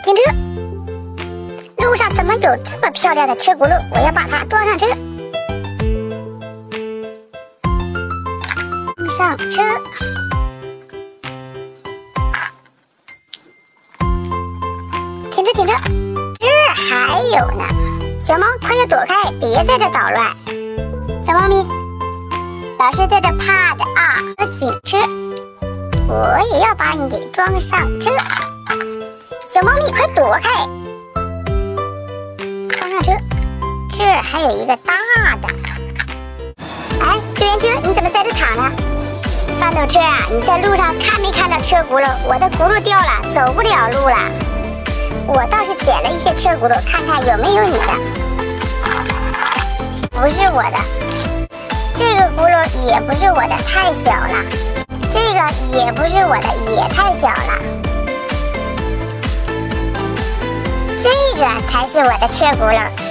停车！路上怎么有这么漂亮的车轱辘？我要把它装上车。上车。停车停车！这还有呢！小猫，快点躲开，别在这捣乱。小猫咪，老师在这趴着啊，要警车。我也要把你给装上车。小猫咪，快躲开！装上车。这儿还有一个大的。哎，救援车，你怎么在这躺着？翻斗车啊，你在路上看没看到车轱辘？我的轱辘掉了，走不了路了。我倒是捡了一些车轱辘，看看有没有你的。不是我的，这个轱辘也不是我的，太小了。这个也不是我的，也太小了。这个才是我的车轱辘。